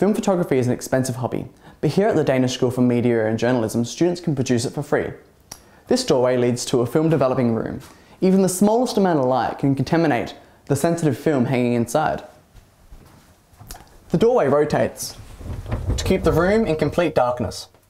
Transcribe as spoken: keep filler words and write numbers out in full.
Film photography is an expensive hobby, but here at the Danish School for Media and Journalism, students can produce it for free. This doorway leads to a film developing room. Even the smallest amount of light can contaminate the sensitive film hanging inside. The doorway rotates to keep the room in complete darkness.